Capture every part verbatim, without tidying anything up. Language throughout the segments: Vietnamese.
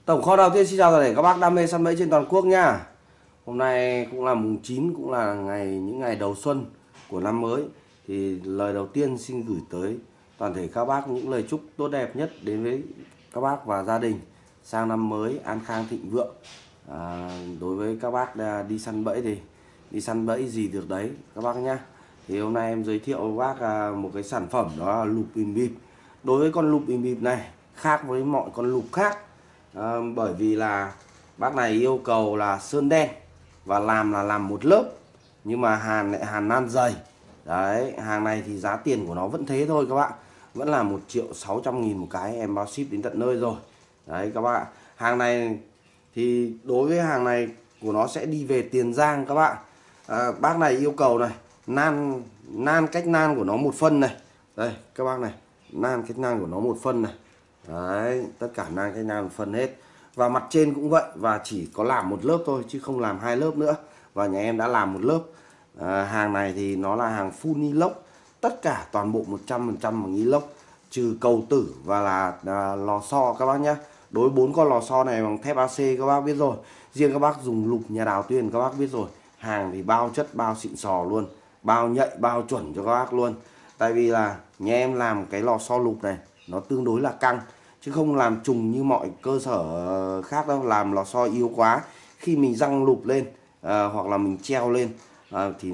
Tổng kho đầu tiên xin chào toàn thể các bác đam mê săn bẫy trên toàn quốc nha. Hôm nay cũng là mùng chín, cũng là ngày những ngày đầu xuân của năm mới. Thì lời đầu tiên xin gửi tới toàn thể các bác những lời chúc tốt đẹp nhất đến với các bác và gia đình sang năm mới an khang thịnh vượng. À, đối với các bác đi săn bẫy thì đi săn bẫy gì được đấy các bác nhé. Thì hôm nay em giới thiệu với bác một cái sản phẩm, đó là lục bìm bịp. Đối với con lục bìm bịp này khác với mọi con lục khác, à, bởi vì là bác này yêu cầu là sơn đen và làm là làm một lớp, nhưng mà hàn lại hàn nan dày. Đấy, hàng này thì giá tiền của nó vẫn thế thôi các bạn, vẫn là một triệu sáu trăm nghìn một cái, em bao ship đến tận nơi rồi. Đấy các bạn, hàng này thì đối với hàng này của nó sẽ đi về Tiền Giang các bạn. À, bác này yêu cầu này, nan nan cách nan của nó một phân này. Đây các bác này, nan cách nan của nó một phân này. Đấy, tất cả nan cách nan một phân hết. Và mặt trên cũng vậy, và chỉ có làm một lớp thôi chứ không làm hai lớp nữa. Và nhà em đã làm một lớp. À, hàng này thì nó là hàng full inox, tất cả toàn bộ một trăm phần trăm bằng inox, trừ cầu tử và là à, lò xo các bác nhé. Đối bốn con lò xo này bằng thép a xê các bác biết rồi. Riêng các bác dùng lục nhà Đào Tuyền các bác biết rồi. Hàng thì bao chất, bao xịn sò luôn, bao nhạy, bao chuẩn cho các bác luôn. Tại vì là nhà em làm cái lò xo lục này nó tương đối là căng, chứ không làm trùng như mọi cơ sở khác đâu. Làm lò xo yếu quá, khi mình răng lục lên à, hoặc là mình treo lên à, thì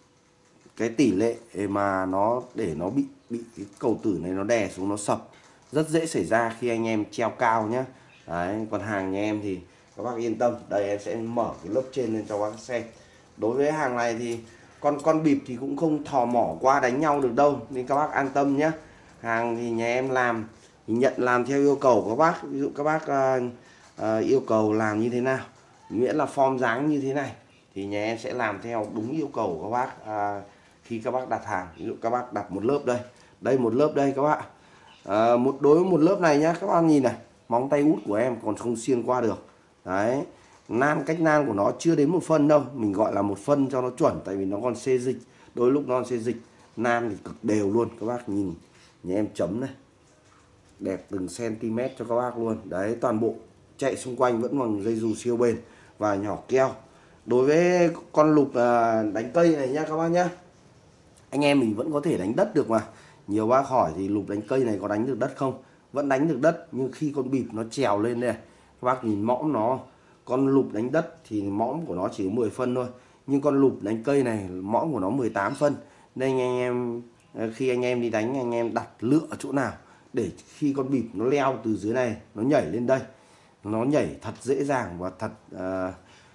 cái tỷ lệ mà nó để nó bị bị cái cầu tử này nó đè xuống, nó sập, rất dễ xảy ra khi anh em treo cao nhá. Đấy, còn hàng nhà em thì các bác yên tâm. Đây em sẽ mở cái lớp trên lên cho các bác xem. Đối với hàng này thì con con bịp thì cũng không thò mỏ qua đánh nhau được đâu, nên các bác an tâm nhé. Hàng thì nhà em làm thì nhận làm theo yêu cầu của các bác. Ví dụ các bác uh, uh, yêu cầu làm như thế nào, miễn là form dáng như thế này thì nhà em sẽ làm theo đúng yêu cầu của các bác. À, khi các bác đặt hàng, ví dụ các bác đặt một lớp đây, đây một lớp đây các bạn. À, một đối với một lớp này nhá, các bác nhìn này, móng tay út của em còn không xuyên qua được. Đấy, nan cách nan của nó chưa đến một phân đâu, mình gọi là một phân cho nó chuẩn, tại vì nó còn xê dịch. Đôi lúc nó còn xê dịch, nan thì cực đều luôn. Các bác nhìn nhà em chấm này, đẹp từng cm cho các bác luôn. Đấy, toàn bộ chạy xung quanh vẫn bằng dây dù siêu bền và nhỏ keo. Đối với con lục đánh cây này nhá các bác nhá, anh em mình vẫn có thể đánh đất được mà. Nhiều bác hỏi thì lục đánh cây này có đánh được đất không? Vẫn đánh được đất, nhưng khi con bịp nó trèo lên đây, các bác nhìn mõm nó. Con lục đánh đất thì mõm của nó chỉ mười phân thôi, nhưng con lục đánh cây này mõm của nó mười tám phân. Nên anh em khi anh em đi đánh, anh em đặt lựa chỗ nào để khi con bịp nó leo từ dưới này nó nhảy lên đây, nó nhảy thật dễ dàng và thật uh,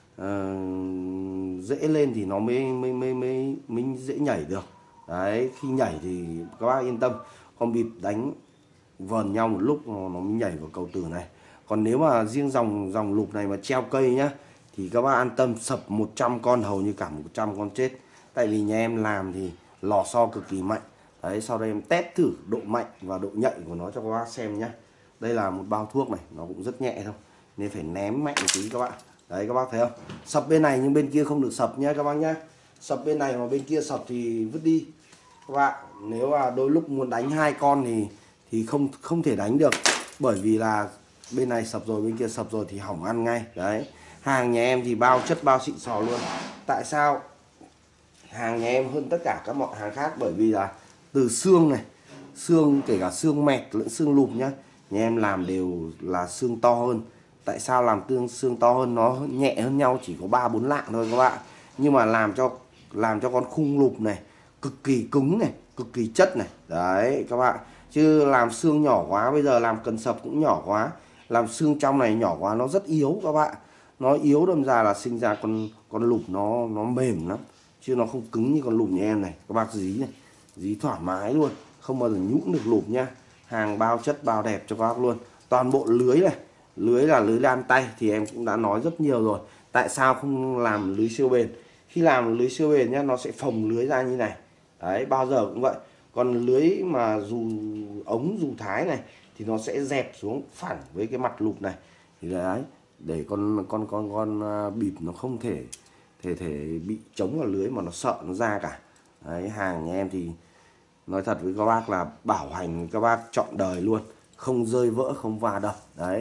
uh, dễ lên thì nó mới mới mới mới mới dễ nhảy được. Đấy, khi nhảy thì các bác yên tâm, con bịp đánh vờn nhau một lúc nó mới nhảy vào cầu tử này. Còn nếu mà riêng dòng dòng lục này mà treo cây nhá, thì các bác an tâm, sập một trăm con hầu như cả một trăm con chết. Tại vì nhà em làm thì lò xo cực kỳ mạnh. Đấy, sau đây em test thử độ mạnh và độ nhạy của nó cho các bác xem nhá. Đây là một bao thuốc này, nó cũng rất nhẹ thôi, nên phải ném mạnh một tí các bạn. Đấy, các bác thấy không? Sập bên này nhưng bên kia không được sập nhá các bác nhá. Sập bên này mà bên kia sập thì vứt đi các bạn. Nếu mà đôi lúc muốn đánh hai con thì thì không không thể đánh được, bởi vì là bên này sập rồi, bên kia sập rồi thì hỏng ăn ngay. Đấy, hàng nhà em thì bao chất, bao xịn sò luôn. Tại sao hàng nhà em hơn tất cả các mọi hàng khác? Bởi vì là từ xương này, xương kể cả xương mẹt lẫn xương lùp nhá, nhà em làm đều là xương to hơn. Tại sao làm tương xương to hơn? Nó nhẹ hơn nhau chỉ có ba bốn lạng thôi các bạn, nhưng mà làm cho làm cho con khung lùp này cực kỳ cứng này, cực kỳ chất này. Đấy các bạn, chứ làm xương nhỏ quá, bây giờ làm cần sập cũng nhỏ quá, làm xương trong này nhỏ quá nó rất yếu các bạn. Nó yếu đâm ra là sinh ra con con lục nó nó mềm lắm, chứ nó không cứng như con lục nhà em này. Các bác dí này, dí thoải mái luôn, không bao giờ nhũn được lục nha. Hàng bao chất, bao đẹp cho các bác luôn. Toàn bộ lưới này, lưới là lưới lan tay thì em cũng đã nói rất nhiều rồi. Tại sao không làm lưới siêu bền? Khi làm lưới siêu bền nhá, nó sẽ phồng lưới ra như này. Đấy, bao giờ cũng vậy. Còn lưới mà dù ống dù thái này thì nó sẽ dẹp xuống phẳng với cái mặt lục này. Thì đấy, để con con con con bịp nó không thể thể thể bị chống vào lưới mà nó sợ nó ra cả. Đấy, hàng nhà em thì nói thật với các bác là bảo hành các bác trọn đời luôn, không rơi vỡ, không va đập. Đấy,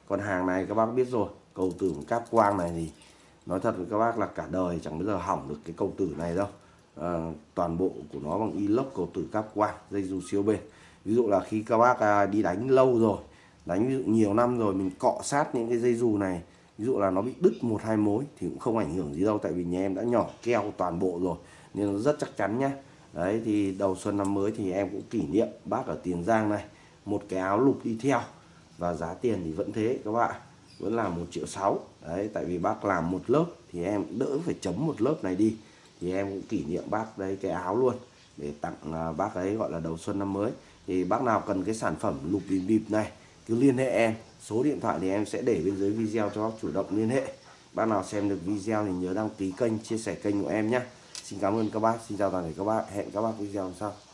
Còn hàng này các bác biết rồi, cầu tử cáp quang này thì nói thật với các bác là cả đời chẳng bao giờ hỏng được cái cầu tử này đâu. À, toàn bộ của nó bằng inox cầu tử cáp quang, dây dù siêu bền. Ví dụ là khi các bác à, đi đánh lâu rồi, đánh ví dụ nhiều năm rồi, mình cọ sát những cái dây dù này, ví dụ là nó bị đứt một hai mối thì cũng không ảnh hưởng gì đâu, tại vì nhà em đã nhỏ keo toàn bộ rồi nên nó rất chắc chắn nhá. Đấy thì đầu xuân năm mới thì em cũng kỷ niệm bác ở Tiền Giang này một cái áo lục đi theo, và giá tiền thì vẫn thế các bạn, vẫn là một triệu sáu. Đấy, tại vì bác làm một lớp thì em đỡ phải chấm một lớp này đi, thì em cũng kỷ niệm bác đấy cái áo luôn để tặng bác ấy, gọi là đầu xuân năm mới. Thì bác nào cần cái sản phẩm lục bịp bịp này cứ liên hệ em, số điện thoại thì em sẽ để bên dưới video cho bác chủ động liên hệ. Bác nào xem được video thì nhớ đăng ký kênh, chia sẻ kênh của em nhé. Xin cảm ơn các bác, xin chào toàn thể các bác, hẹn các bác video sau.